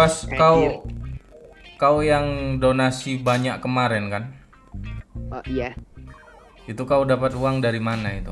pas kau yang donasi banyak kemarin kan? Oh iya. Itu kau dapat uang dari mana itu?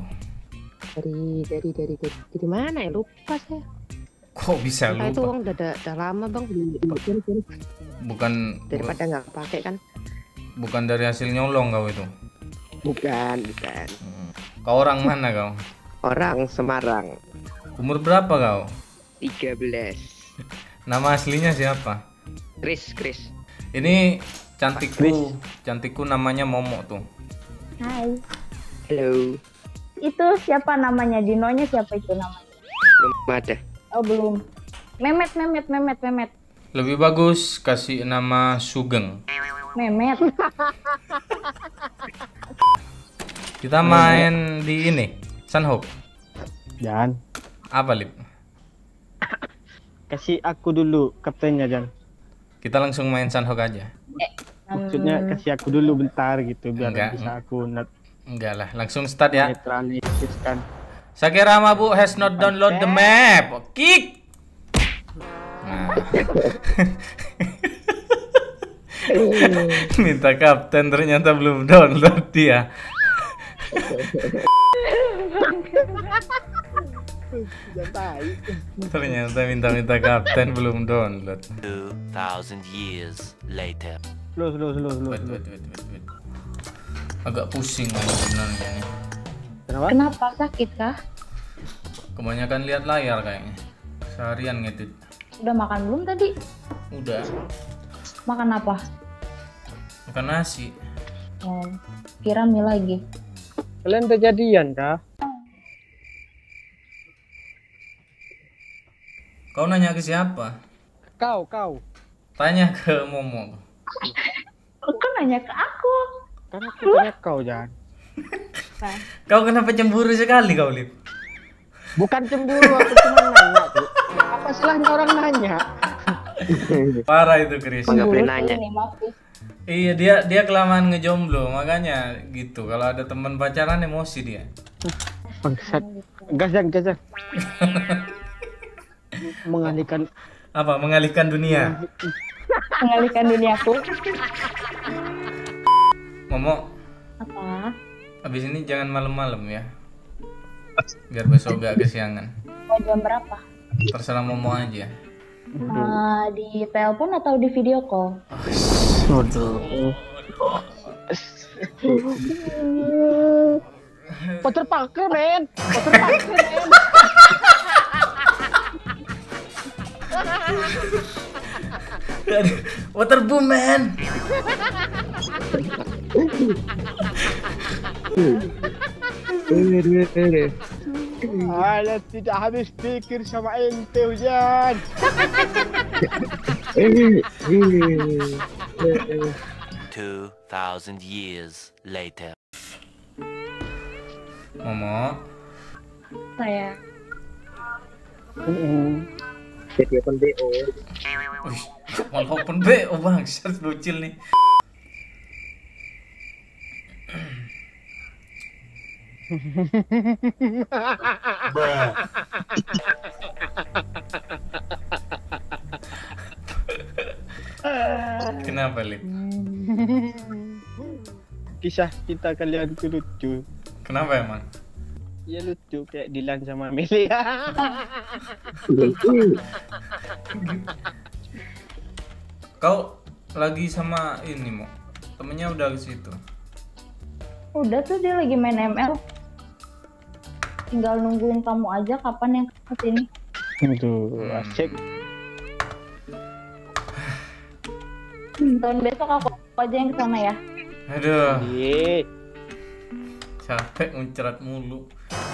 Dari mana ya, lupa saya. Kok bisa Entah itu lupa? uang udah lama bang. Bukan Daripada nggak pakai kan. bukan dari hasil nyolong kau itu. Bukan. Kau orang mana kau? Orang Semarang. Umur berapa kau? 13. Nama aslinya siapa? Chris. Ini cantikku namanya Momo tuh. Hai. Halo. Itu siapa namanya? Dinonya siapa itu namanya? Belum ada. Oh belum. Memet. Lebih bagus kasih nama Sugeng. Memet. Kita main di ini, Sunhope. Jan, Apa Lip? kasih aku dulu kaptennya Jan. Kita langsung main Sunhope aja. Maksudnya kasih aku dulu bentar gitu biar Enggak. bisa aku Enggak lah, langsung start ya. netralisirkan. Sakira Mabuk has not download the map. Kick. Nah. Minta kapten ternyata belum download dia. Ternyata minta kapten belum download. 2,000 years later. Slow. Wait. Agak pusing lagi sebenarnya nih. Kenapa? Kenapa sakit kah? Kebanyakan lihat layar kayaknya. Seharian ngedit. Udah makan belum tadi? Udah. Makan apa? Makan nasi. Oh, kira mie lagi. Kalian udah jadian kah? Kau nanya ke siapa? Kau. Tanya ke Momo. Kok nanya ke aku? Kan aku tanya kau Jan. Nah, Kau kenapa cemburu sekali kau Lip? Bukan cemburu, aku cuma nanya tuh. Apa salahnya orang nanya? Parah itu Chris. Nggak boleh nanya. ini maaf. Iya dia kelamaan ngejomblo makanya gitu. Kalau ada teman pacaran emosi dia. Bangsat. Gas Jan. Mengalihkan Apa? Mengalihkan dunia. Mengalihkan duniaku. Momo, Apa? abis ini jangan malam-malam ya. Biar besok gak kesiangan. Mau jam berapa? Terserah Momo aja. Di telepon atau di video call? Water Parker men. Waterboom man. Alah tidak habis pikir sama ente hujan. 2,000 years later. Momo, Saya. Jadi open BO. wih, malah open BO bang, bocil nih. Kenapa Lip? Kisah cinta kalian tuh lucu. Kenapa emang? Ya lucu kayak Dilan sama Amelia. Kau lagi sama ini Mo? Temennya udah ke situ. Udah tuh dia lagi main ML. Tinggal nungguin kamu aja kapan yang kesini. Aduh, asik. Tahun besok aku aja yang kesana ya. Aduh, Iya. capek muncrat mulu.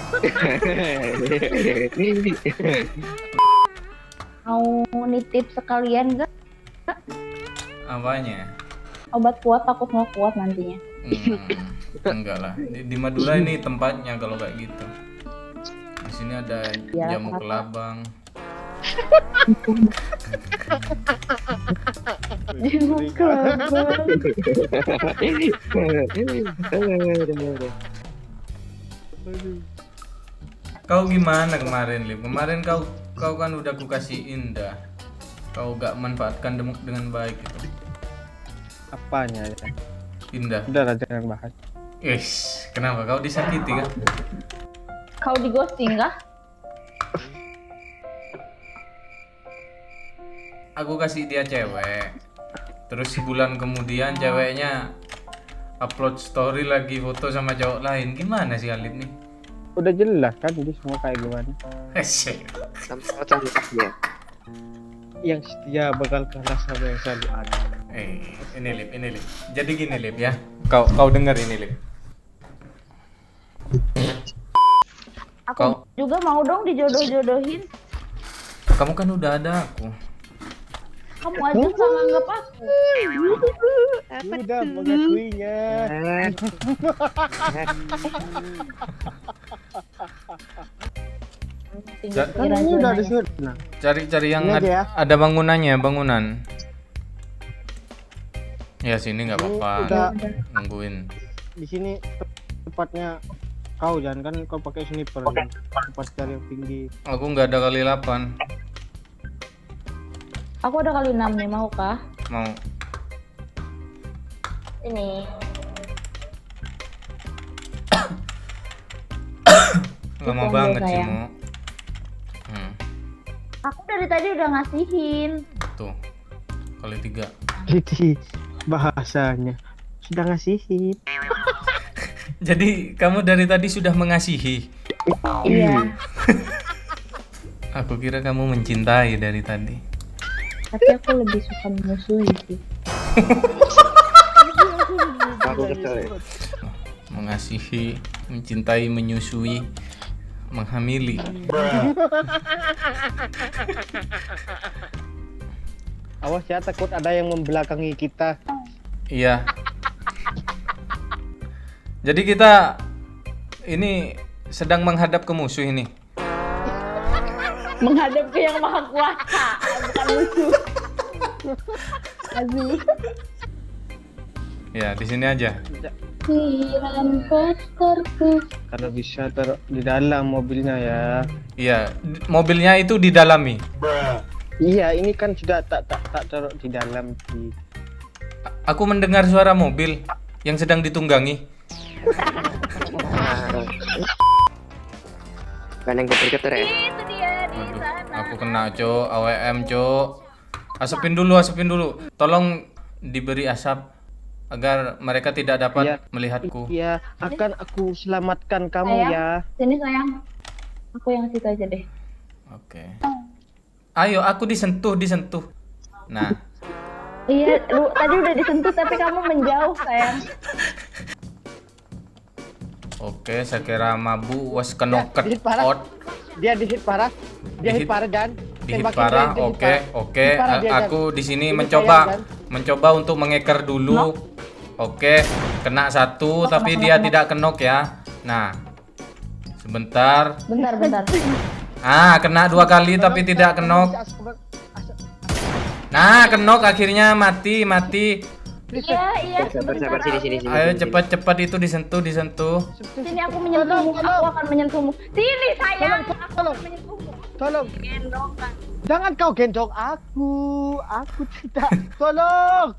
Mau nitip sekalian gak? Apanya? Obat kuat, takut nggak kuat nantinya. Enggak lah. Di Madura ini tempatnya kalau kayak gitu. Di sini ada Ya, jamu apa? kelabang. Jamu kelabang. Kau gimana kemarin, Lip? Kemarin kau kan udah ku kasih indah. Kau gak manfaatkan dengan baik itu. Apanya ya? Indah. Udah lah, jangan bahas. Kenapa kau disakiti kan? Kau di ghosting kah? Aku kasih dia cewek. Terus sebulan kemudian ceweknya upload story lagi foto sama cowok lain. Gimana sih Alif nih? Udah jelas kan ini semua kayak gimana. Sama cantiknya. Yang setia bakal kalah sama yang selalu ada. Ini Lip. Jadi gini Lip ya. Kau dengar ini Lip. Aku juga mau dong dijodoh-jodohin. Kamu kan udah ada aku. Kamu aja nggak nganggap aku. Udah mengakuinya. Kan ini udah disebut. Nah, Cari yang Ini aja ya. ada bangunannya, bangunan. Ya sini nggak apa-apa. Udah. Nungguin. di sini tepatnya kau jangan kan kau pakai sniper kan. Tempat cari yang tinggi. Aku nggak ada kali 8. Aku ada kali 6 nih, mau kah? Mau. Ini. Lama Tunggu, banget sih sayang. mau. Aku dari tadi udah ngasihin. Tuh. Kali 3. Jadi bahasanya sudah ngasihin. Jadi kamu dari tadi sudah mengasihi. Iya. Aku kira kamu mencintai dari tadi. Tapi aku lebih suka menyusui sih. Aku kesel ya. Mengasihi, mencintai, menyusui, menghamili. Awas ya, takut ada yang membelakangi kita. Iya. Jadi kita ini sedang menghadap ke musuh ini. Menghadap ke yang maha kuasa, bukan musuh. Aduh. Ya, di sini aja. Siram posterku. Karena bisa taruh di dalam mobilnya ya. Iya, mobilnya itu didalami. Iya, ini kan sudah tak taruh di dalam sih. Aku mendengar suara mobil yang sedang ditunggangi. Kan yang geter-geter ya. Itu dia di Waduh, sana. aku kena, Cok. AWM, Cok. Asapin dulu. Tolong diberi asap agar mereka tidak dapat Iya. melihatku. Iya, akan aku selamatkan kamu Sayang. ya. Sini sayang. Aku yang situ aja deh. Oke. Ayo, aku disentuh. Nah, Iya, lu tadi udah disentuh tapi kamu menjauh sayang. oke, saya kira mabu was kenoket dihit parah. out. Dia dihit parah. Dia Dihit- hit parah dan Dihit tembakin parah. dia, dia hit Oke. parah. Hit parah dia, Aku Jan. di sini Ini mencoba sayang, mencoba untuk mengeker dulu. Oke, kena satu tapi dia tidak kenok ya. Nah, sebentar. Bentar. Kena 2 kali tapi tidak kenok. Nah, kenok akhirnya mati. Iya, Sabar sebentar. sini. Ayo cepat itu disentuh. Sini aku menyentuhmu, aku akan menyentuhmu. Sini sayang, aku akan menyentuhmu. Tolong. Gendong kan. Jangan kau gendong aku. Aku tidak. Tolong.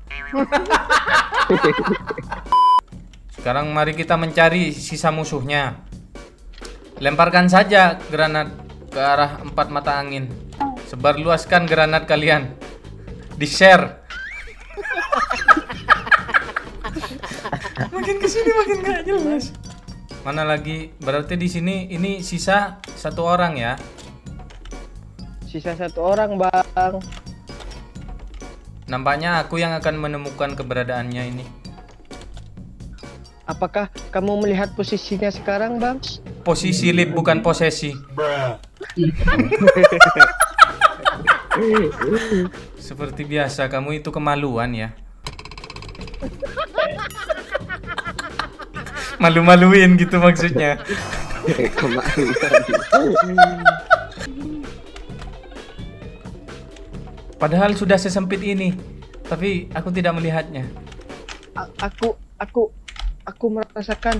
Sekarang mari kita mencari sisa musuhnya. Lemparkan saja granat ke arah 4 mata angin. Sebarluaskan granat kalian. Di-share. Makin kesini makin gak jelas. Mana lagi? Berarti di sini ini sisa 1 orang ya. Sisa 1 orang, Bang. Nampaknya aku yang akan menemukan keberadaannya ini. Apakah kamu melihat posisinya sekarang, Bang? Posisi lip bukan posesi. Seperti biasa kamu itu kemaluan ya. Malu-maluin gitu maksudnya. Padahal sudah sesempit ini, tapi aku tidak melihatnya. Aku merasakan.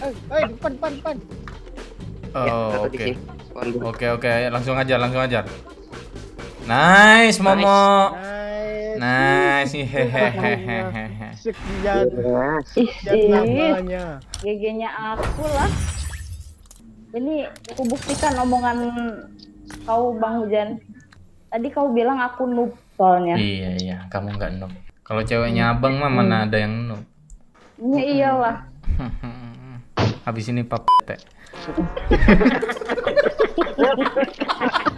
Depan. Oh, Di oke. sini. Pohon dulu. Oke, langsung aja. Nice, Momo. Nice. Hehehehe. Sekian lamanya. GG-nya aku lah. Ini aku buktikan omongan kau Bang Hujan. Tadi kau bilang aku noob soalnya. Iya, kamu nggak noob. Kalau ceweknya abang mah mana ada yang noob. Ya iyalah. Habis ini pap teh.